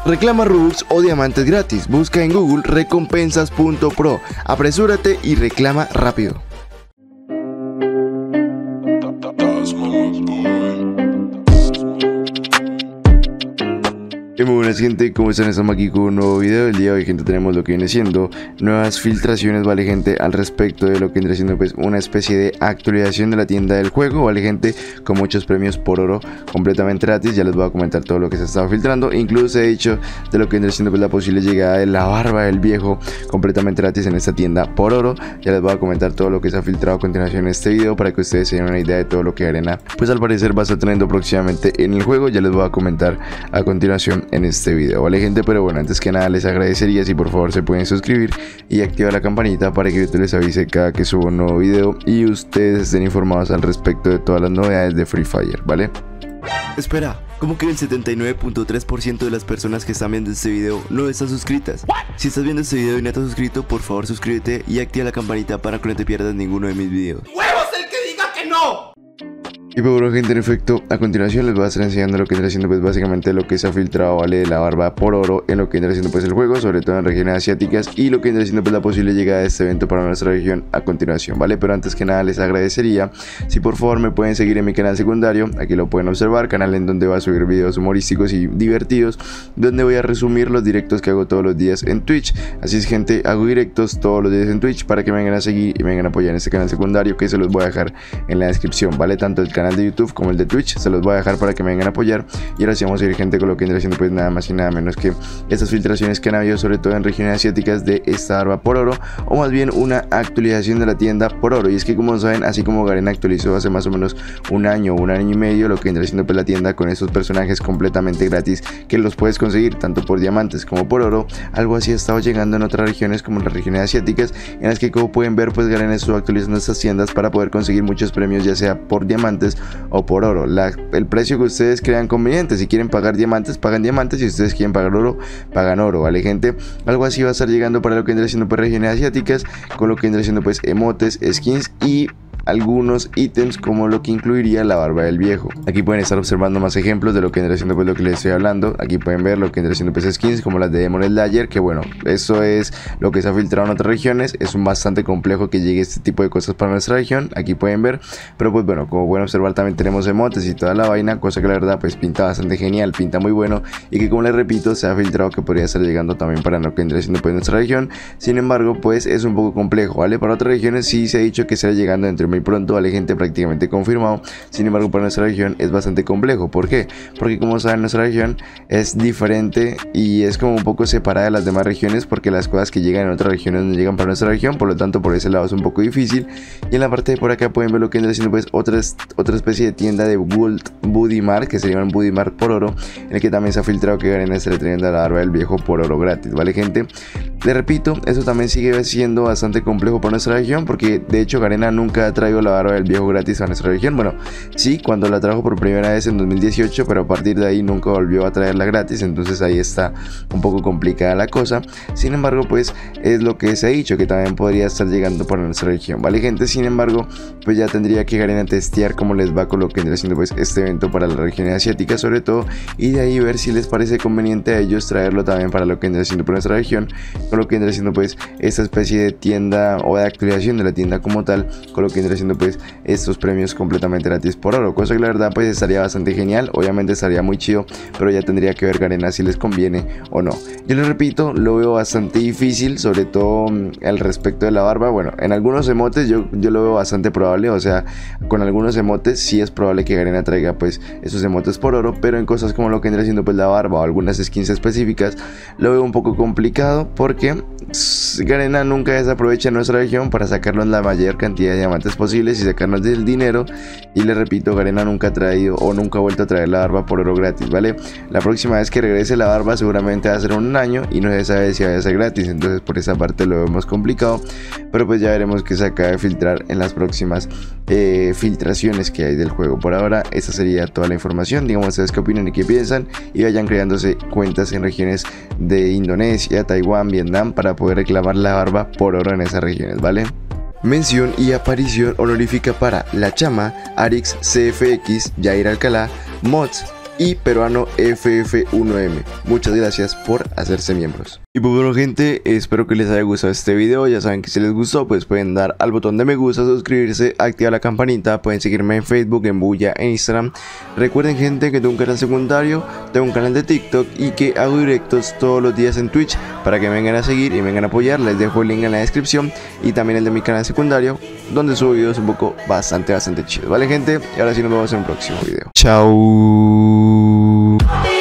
Reclama Robux o diamantes gratis. Busca en Google recompensas.pro. Apresúrate y reclama rápido. Muy buenas gente, ¿cómo están? Estamos aquí con un nuevo video. El día de hoy, gente, tenemos lo que viene siendo nuevas filtraciones, vale gente, al respecto de lo que viene siendo pues una especie de actualización de la tienda del juego, vale gente, con muchos premios por oro completamente gratis. Ya les voy a comentar todo lo que se ha estado filtrando, incluso he dicho de lo que viene siendo pues la posible llegada de la barba del viejo completamente gratis en esta tienda por oro. Ya les voy a comentar todo lo que se ha filtrado a continuación en este video para que ustedes se den una idea de todo lo que Garena pues al parecer va a estar teniendo próximamente en el juego. Ya les voy a comentar a continuación en este video, vale gente. Pero bueno, antes que nada les agradecería si por favor se pueden suscribir y activar la campanita para que YouTube les avise cada que subo un nuevo video y ustedes estén informados al respecto de todas las novedades de Free Fire, ¿vale? Espera, ¿cómo que el 79.3% de las personas que están viendo este video no están suscritas? Si estás viendo este video y no estás suscrito, por favor suscríbete y activa la campanita para que no te pierdas ninguno de mis videos. ¡Huevos el que diga que no! Y pues bueno gente, en efecto, a continuación les voy a estar enseñando lo que viene haciendo pues básicamente lo que se ha filtrado, vale, de la barba por oro en lo que viene haciendo pues el juego, sobre todo en regiones asiáticas, y lo que viene haciendo pues la posible llegada de este evento para nuestra región a continuación, vale. Pero antes que nada les agradecería si por favor me pueden seguir en mi canal secundario. Aquí lo pueden observar, canal en donde voy a subir videos humorísticos y divertidos, donde voy a resumir los directos que hago todos los días en Twitch. Así es gente, hago directos todos los días en Twitch para que me vengan a seguir y me vengan a apoyar en este canal secundario, que se los voy a dejar en la descripción, vale, tanto el canal de YouTube como el de Twitch se los voy a dejar para que me vengan a apoyar. Y ahora sí vamos a ir gente con lo que vendrá haciendo pues nada más y nada menos que estas filtraciones que han habido sobre todo en regiones asiáticas de esta barba por oro, o más bien una actualización de la tienda por oro. Y es que como saben, así como Garena actualizó hace más o menos un año y medio lo que vendrá haciendo pues la tienda con estos personajes completamente gratis que los puedes conseguir tanto por diamantes como por oro, algo así ha estado llegando en otras regiones como las regiones asiáticas, en las que como pueden ver pues Garena estuvo actualizando estas tiendas para poder conseguir muchos premios, ya sea por diamantes o por oro. El precio que ustedes crean conveniente. Si quieren pagar diamantes, pagan diamantes. Si ustedes quieren pagar oro, pagan oro, vale gente. Algo así va a estar llegando para lo que vendrá siendo pues regiones asiáticas, con lo que vendrá siendo pues emotes, skins y algunos ítems como lo que incluiría la barba del viejo. Aquí pueden estar observando más ejemplos de lo que vendrá siendo pues lo que les estoy hablando. Aquí pueden ver lo que vendrá siendo pues skins como las de Demon Slayer, que bueno, eso es lo que se ha filtrado en otras regiones. Es bastante complejo que llegue este tipo de cosas para nuestra región. Aquí pueden ver, pero pues bueno, como pueden observar también tenemos emotes y toda la vaina, cosa que la verdad pues pinta bastante genial, pinta muy bueno, y que como les repito se ha filtrado que podría estar llegando también para lo que vendrá siendo pues nuestra región. Sin embargo pues es un poco complejo, vale. Para otras regiones sí se ha dicho que estará llegando entre muy pronto, vale gente, prácticamente confirmado. Sin embargo para nuestra región es bastante complejo. ¿Por qué? Porque como saben nuestra región es diferente y es como un poco separada de las demás regiones, porque las cosas que llegan en otras regiones no llegan para nuestra región, por lo tanto por ese lado es un poco difícil. Y en la parte de por acá pueden ver lo que vendrá siendo pues otra especie de tienda de Gold Buddy Mart, que se llaman Buddy Mart por oro, en el que también se ha filtrado que Garena estará trayendo a la barba del viejo por oro gratis, vale gente. Les repito, eso también sigue siendo bastante complejo para nuestra región, porque de hecho Garena nunca ha traído la barba del viejo gratis a nuestra región. Bueno, sí, cuando la trajo por primera vez en 2018, pero a partir de ahí nunca volvió a traerla gratis, entonces ahí está un poco complicada la cosa. Sin embargo pues es lo que se ha dicho, que también podría estar llegando para nuestra región, vale gente. Sin embargo pues ya tendría que Garena testear cómo les va con lo que vendría siendo pues este evento para la región asiática sobre todo, y de ahí ver si les parece conveniente a ellos traerlo también para lo que vendría siendo por nuestra región, con lo que vendría siendo pues esta especie de tienda o de actualización de la tienda como tal, con lo que vendría siendo pues estos premios completamente gratis por oro, cosa que la verdad pues estaría bastante genial. Obviamente estaría muy chido, pero ya tendría que ver Garena si les conviene o no. Yo les repito, lo veo bastante difícil, sobre todo al respecto de la barba. Bueno, en algunos emotes yo lo veo bastante probable, o sea, con algunos emotes sí es probable que Garena traiga pues esos emotes por oro, pero en cosas como lo que vendría siendo pues la barba o algunas skins específicas lo veo un poco complicado, porque Garena nunca desaprovecha nuestra región para sacarnos la mayor cantidad de diamantes posibles y sacarnos del dinero. Y les repito, Garena nunca ha traído o nunca ha vuelto a traer la barba por oro gratis, ¿vale? La próxima vez que regrese la barba seguramente va a ser un año y no se sabe si va a ser gratis, entonces por esa parte lo vemos complicado, pero pues ya veremos qué se acaba de filtrar en las próximas filtraciones que hay del juego. Por ahora esa sería toda la información. Digamos ustedes qué opinan y qué piensan, y vayan creándose cuentas en regiones de Indonesia, Taiwán, Vietnam para poder reclamar la barba por oro en esas regiones, ¿vale? Mención y aparición honorífica para La Chama, Arix CFX, Jair Alcalá, Mods, y Peruano FF1M. Muchas gracias por hacerse miembros. Y pues bueno gente, espero que les haya gustado este video. Ya saben que si les gustó pues pueden dar al botón de me gusta, suscribirse, activar la campanita. Pueden seguirme en Facebook, en Bulla, en Instagram. Recuerden gente que tengo un canal secundario, tengo un canal de TikTok y que hago directos todos los días en Twitch para que me vengan a seguir y me vengan a apoyar. Les dejo el link en la descripción y también el de mi canal secundario donde subo videos un poco bastante chidos. Vale gente, y ahora sí nos vemos en un próximo video. Chao.